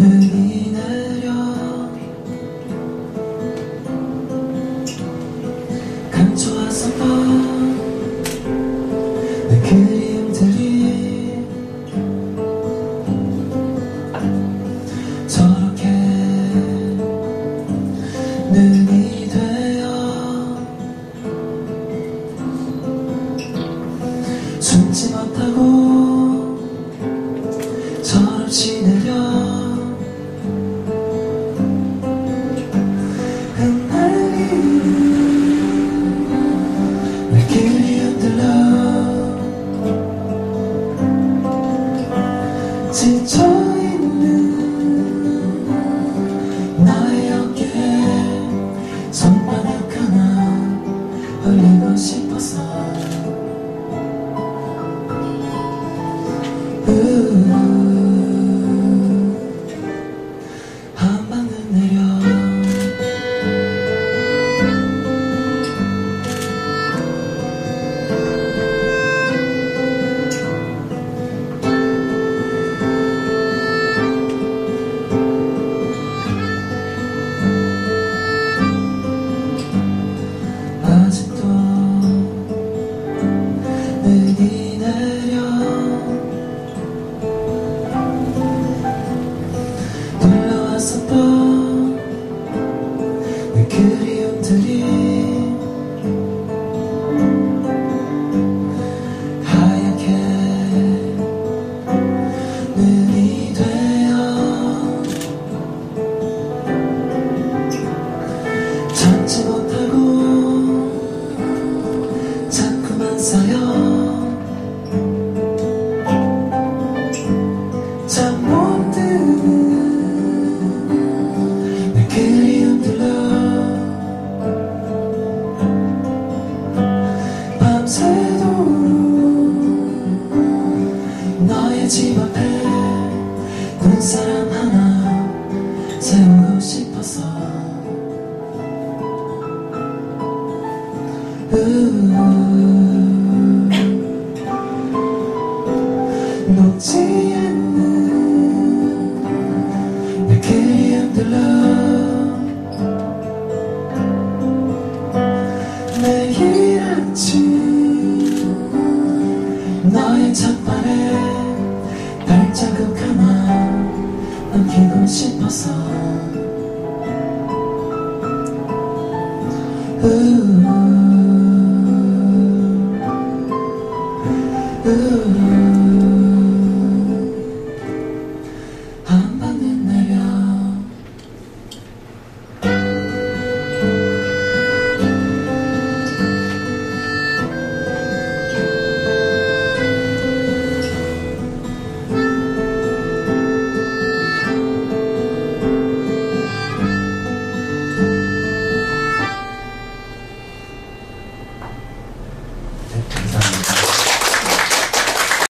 눈이 내려 감춰왔었던 내 그리움들이 저렇게 눈이 되어 숨지 못하고 저렇지 내려 내 그리움들로 지쳐있는 나의 어깨에 손바닥 하나 올리고 싶어서 한 방울 내려 아직도 눈이 내려 돌려왔었던 내 그리움들이 하얗게 눈이 되어 참지 못하고 자꾸만 쌓여 잠 못 드는 내 그리움들로 밤새도록 너의 집 앞에 눈사람 하나 세우고 싶어서 녹지 않는 내 그리움들로 매일 아침 너의 첫발에 발자국 하나 남기고 싶어서